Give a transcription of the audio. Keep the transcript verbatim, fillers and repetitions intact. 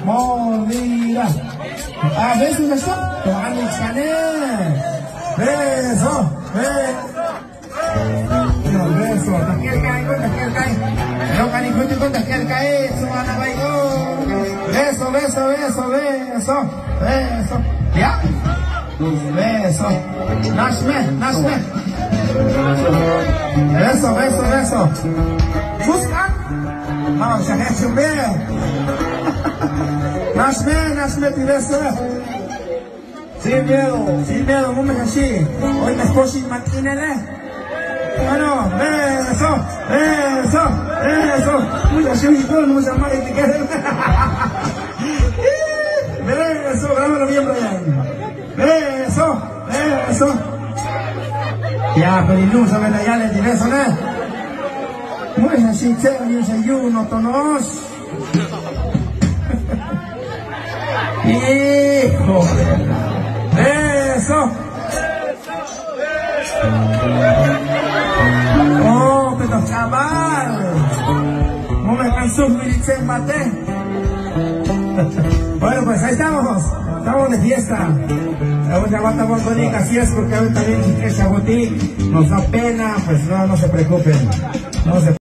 mordida. A veces eso, tomando el chané. Beso, beso. No, beso, takiel kain ko, takiel kain. No kanikutin ko, takiel kain. Sumana bay ko. Beso, beso, beso, beso, beso. Ya. Beso. Nashme, nashme. Beso, beso, beso. Buscan. Vamos a hacer un beso. Nashme, nashme, ti beso. Sin miedo, sin miedo, no me así. Hoy me esposo y maquínele. Bueno, beso, beso, beso. Muy así, y todo, no me llama y te quedes. Beso, grábalo bien, Brian. Beso, beso. Ya, pero no saben allá le diré eso, ¿no? Muy así, chévere, y desayuno, tonos. Hijo. Beso. Oh, pero chaval. No me cansó mi dice mate. Bueno, pues ahí estamos. Estamos de fiesta. Ahora aguantamos bonica, así es porque hoy también si que Chabotí nos da pena, pues no, no se preocupen. No se